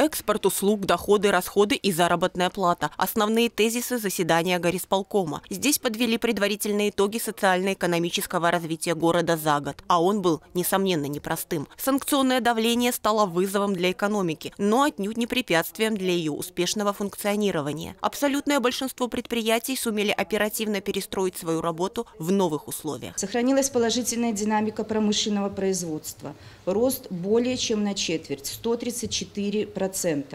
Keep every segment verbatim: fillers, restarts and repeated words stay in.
Экспорт услуг, доходы, расходы и заработная плата – основные тезисы заседания горисполкома. Здесь подвели предварительные итоги социально-экономического развития города за год. А он был, несомненно, непростым. Санкционное давление стало вызовом для экономики, но отнюдь не препятствием для ее успешного функционирования. Абсолютное большинство предприятий сумели оперативно перестроить свою работу в новых условиях. Сохранилась положительная динамика промышленного производства. Рост более чем на четверть – сто тридцать четыре процента.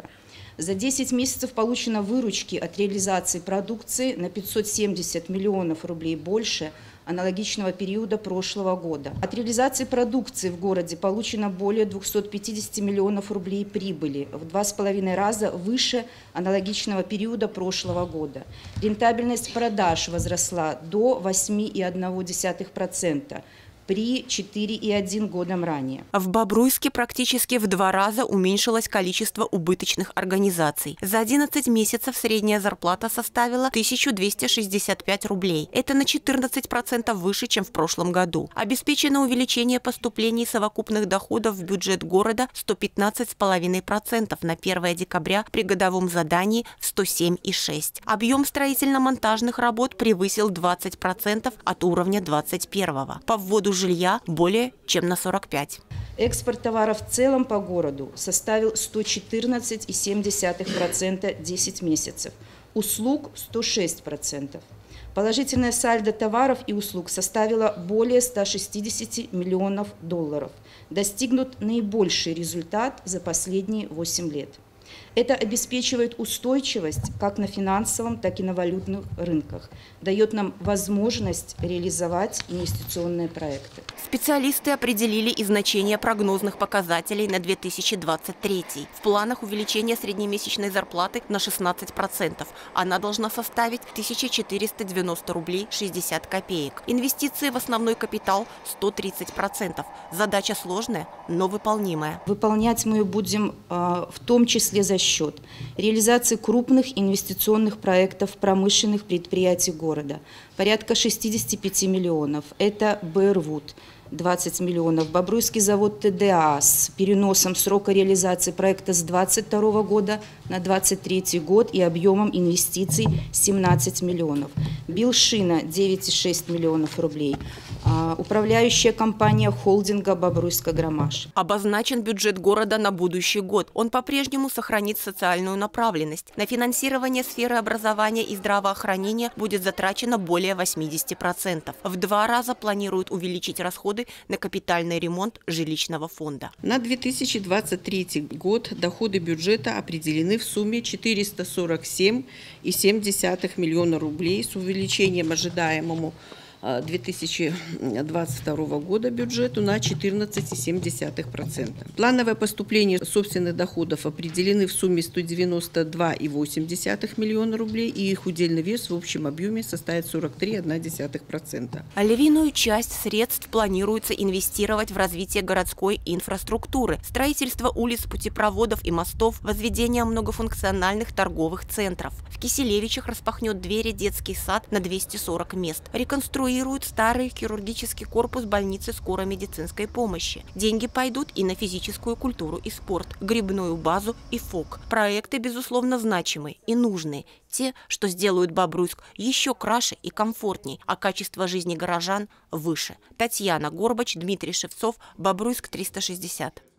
За десять месяцев получено выручки от реализации продукции на пятьсот семьдесят миллионов рублей больше аналогичного периода прошлого года. От реализации продукции в городе получено более двухсот пятидесяти миллионов рублей прибыли, в два с половиной раза выше аналогичного периода прошлого года. Рентабельность продаж возросла до восьми и одного десятых процента. При четырёх и одной десятой годом ранее. В Бобруйске практически в два раза уменьшилось количество убыточных организаций. За одиннадцать месяцев средняя зарплата составила тысячу двести шестьдесят пять рублей. Это на четырнадцать процентов выше, чем в прошлом году. Обеспечено увеличение поступлений совокупных доходов в бюджет города сто пятнадцать и пять десятых процента на первое декабря при годовом задании в сто семь и шесть десятых. Объем строительно-монтажных работ превысил двадцать процентов от уровня двадцать первого. По вводу жилья более чем на сорок пять процентов. Экспорт товаров в целом по городу составил сто четырнадцать и семь десятых процента десять месяцев, услуг – сто шесть процентов. Положительное сальдо товаров и услуг составило более ста шестидесяти миллионов долларов. Достигнут наибольший результат за последние восемь лет. Это обеспечивает устойчивость как на финансовом, так и на валютных рынках, дает нам возможность реализовать инвестиционные проекты. Специалисты определили и значение прогнозных показателей на две тысячи двадцать третий. В планах увеличение среднемесячной зарплаты на шестнадцать процентов. Она должна составить тысячу четыреста девяносто рублей шестьдесят копеек. Инвестиции в основной капитал – сто тридцать процентов. Задача сложная, но выполнимая. Выполнять мы ее будем э, в том числе за счет реализации крупных инвестиционных проектов промышленных предприятий города. Порядка шестидесяти пяти миллионов. Это Бервуд. двадцать миллионов. Бобруйский завод ТДА с переносом срока реализации проекта с двадцать второго года на двадцать третий год и объемом инвестиций семнадцать миллионов. Билшина девять и шесть десятых миллионов рублей. Управляющая компания холдинга «Бобруйско-Громаш». Обозначен бюджет города на будущий год. Он по-прежнему сохранит социальную направленность. На финансирование сферы образования и здравоохранения будет затрачено более восьмидесяти процентов. В два раза планируют увеличить расходы на капитальный ремонт жилищного фонда. На две тысячи двадцать третий год доходы бюджета определены в сумме четыреста сорок семь и семь десятых миллиона рублей с увеличением ожидаемому две тысячи двадцать второго года бюджету на четырнадцать и семь десятых процента. Плановое поступление собственных доходов определены в сумме сто девяносто два и восемь десятых миллиона рублей, и их удельный вес в общем объеме составит сорок три и одна десятая процента. А львиную часть средств планируется инвестировать в развитие городской инфраструктуры, строительство улиц, путепроводов и мостов, возведение многофункциональных торговых центров. В Киселевичах распахнет двери детский сад на двести сорок мест, реконструирует старый хирургический корпус больницы скорой медицинской помощи. Деньги пойдут и на физическую культуру и спорт, грибную базу и ФОК. Проекты, безусловно, значимые и нужные. Те, что сделают Бобруйск еще краше и комфортней, а качество жизни горожан выше. Татьяна Горбач, Дмитрий Шевцов, Бобруйск триста шестьдесят.